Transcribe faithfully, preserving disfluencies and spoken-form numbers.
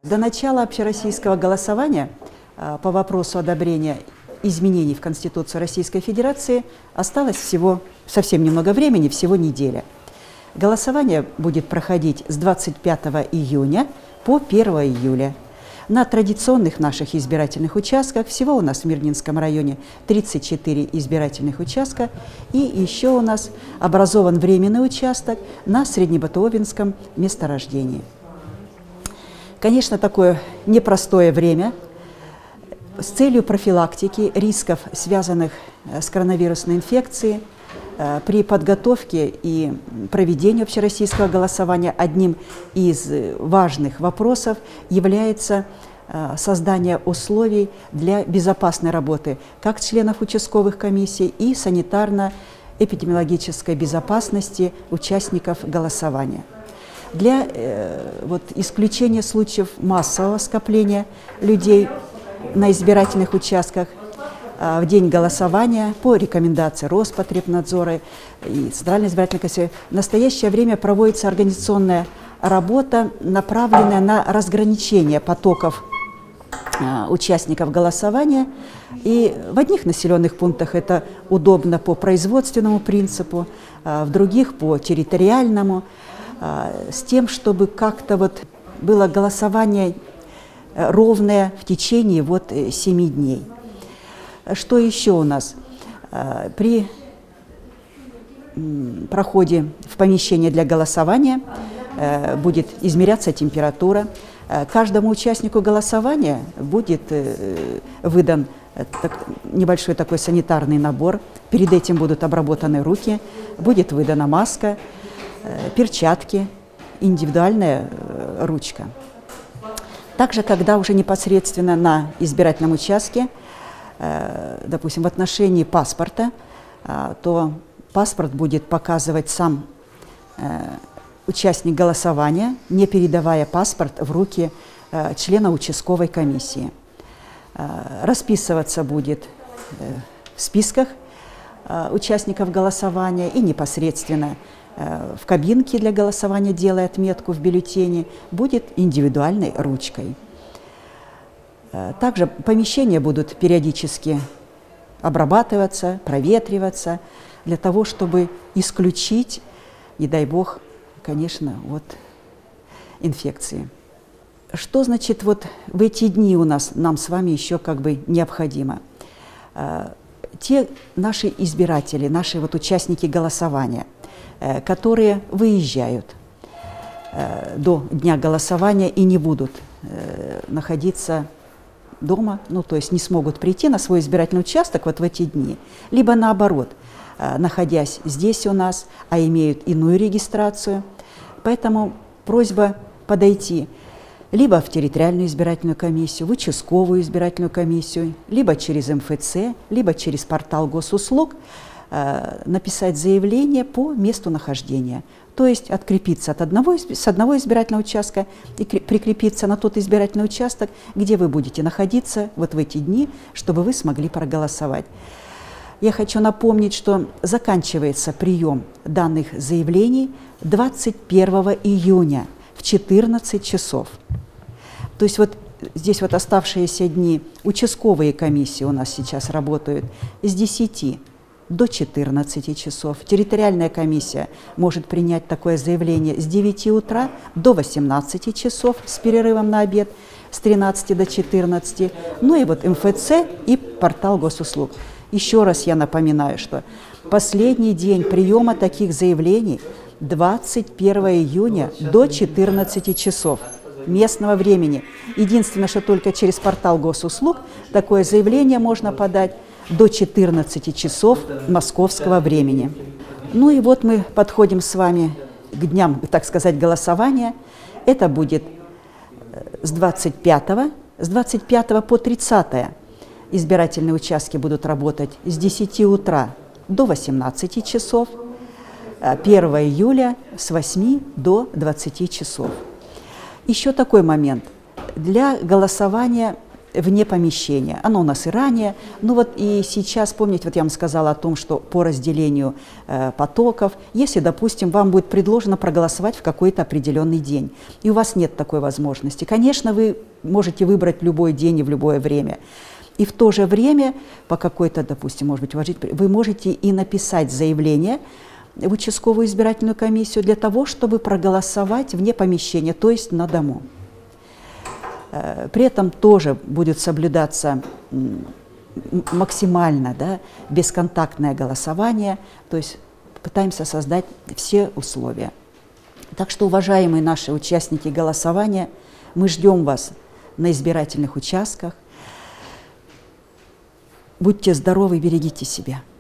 До начала общероссийского голосования по вопросу одобрения изменений в Конституцию Российской Федерации осталось всего совсем немного времени, всего неделя. Голосование будет проходить с двадцать пятого июня по первое июля. На традиционных наших избирательных участках, всего у нас в Мирнинском районе тридцать четыре избирательных участка, и еще у нас образован временный участок на Среднебатуовинском месторождении. Конечно, такое непростое время. С целью профилактики рисков, связанных с коронавирусной инфекцией, при подготовке и проведении общероссийского голосования одним из важных вопросов является создание условий для безопасной работы как членов участковых комиссий и санитарно-эпидемиологической безопасности участников голосования. Для э, вот, исключения случаев массового скопления людей на избирательных участках э, в день голосования по рекомендации Роспотребнадзора и Центральной избирательной комиссии в настоящее время проводится организационная работа, направленная на разграничение потоков э, участников голосования. И в одних населенных пунктах это удобно по производственному принципу, э, в других по территориальному, с тем, чтобы как-то вот было голосование ровное в течение вот семи дней. Что еще у нас? При проходе в помещение для голосования будет измеряться температура. Каждому участнику голосования будет выдан небольшой такой санитарный набор. Перед этим будут обработаны руки, будет выдана маска, перчатки, индивидуальная ручка. Также, когда уже непосредственно на избирательном участке, допустим, в отношении паспорта, то паспорт будет показывать сам участник голосования, не передавая паспорт в руки члена участковой комиссии. Расписываться будет в списках участников голосования и непосредственно в кабинке для голосования, делая отметку в бюллетене, будет индивидуальной ручкой. Также помещения будут периодически обрабатываться, проветриваться, для того, чтобы исключить, не дай бог, конечно, от инфекции. Что значит вот в эти дни у нас, нам с вами еще как бы необходимо? Те наши избиратели, наши вот участники голосования, которые выезжают до дня голосования и не будут находиться дома, ну то есть не смогут прийти на свой избирательный участок вот в эти дни, либо наоборот, находясь здесь у нас, а имеют иную регистрацию. Поэтому просьба подойти либо в территориальную избирательную комиссию, в участковую избирательную комиссию, либо через эм эф цэ, либо через портал госуслуг, написать заявление по месту нахождения, то есть открепиться от одного, с одного избирательного участка и прикрепиться на тот избирательный участок, где вы будете находиться вот в эти дни, чтобы вы смогли проголосовать. Я хочу напомнить, что заканчивается прием данных заявлений двадцать первого июня в четырнадцать часов. То есть вот здесь вот оставшиеся дни участковые комиссии у нас сейчас работают с десяти до четырнадцати часов. Территориальная комиссия может принять такое заявление с девяти утра до восемнадцати часов с перерывом на обед, с тринадцати до четырнадцати. Ну и вот эм эф цэ и портал госуслуг. Еще раз я напоминаю, что последний день приема таких заявлений двадцать первого июня до четырнадцати часов местного времени. Единственное, что только через портал госуслуг такое заявление можно подать до четырнадцати часов московского времени. Ну и вот мы подходим с вами к дням, так сказать, голосования. Это будет с двадцать пятого, с двадцать пятого по тридцатое. Избирательные участки будут работать с десяти утра до восемнадцати часов. первого июля с восьми до двадцати часов. Еще такой момент. Для голосования вне помещения. Оно у нас и ранее. Ну вот и сейчас, помните, вот я вам сказала о том, что по разделению э, потоков, если, допустим, вам будет предложено проголосовать в какой-то определенный день, и у вас нет такой возможности, конечно, вы можете выбрать любой день и в любое время. И в то же время, по какой-то, допустим, может быть, уважительной, вы можете и написать заявление в участковую избирательную комиссию для того, чтобы проголосовать вне помещения, то есть на дому. При этом тоже будет соблюдаться максимально, да, бесконтактное голосование, то есть пытаемся создать все условия. Так что, уважаемые наши участники голосования, мы ждем вас на избирательных участках. Будьте здоровы, берегите себя.